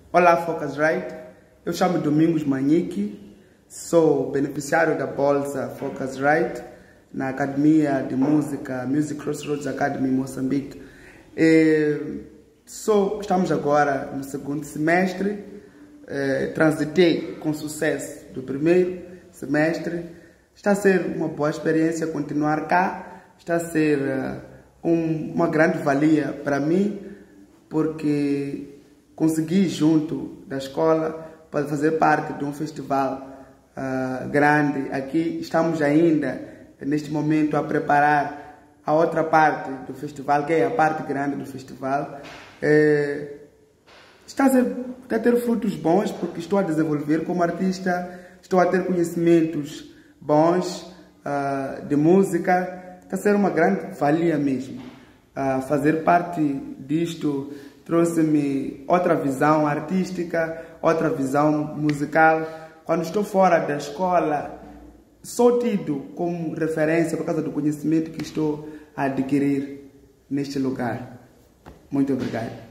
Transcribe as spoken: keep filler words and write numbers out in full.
Olá, Focusrite. Eu chamo Domingos Manique, sou beneficiário da bolsa Focusrite na Academia de Música Music Crossroads Academy em Moçambique. E sou, estamos agora no segundo semestre, eh, transitei com sucesso do primeiro semestre. Está a ser uma boa experiência continuar cá, está a ser uh, um, uma grande valia para mim, porque consegui, junto da escola, para fazer parte de um festival uh, grande. Aqui estamos ainda, neste momento, a preparar a outra parte do festival, que é a parte grande do festival. É, está, a ser, está a ter frutos bons, porque estou a desenvolver como artista, estou a ter conhecimentos bons uh, de música. Está a ser uma grande valia mesmo. Uh, fazer parte disto trouxe-me outra visão artística, outra visão musical. Quando estou fora da escola, sou tido como referência por causa do conhecimento que estou a adquirir neste lugar. Muito obrigado.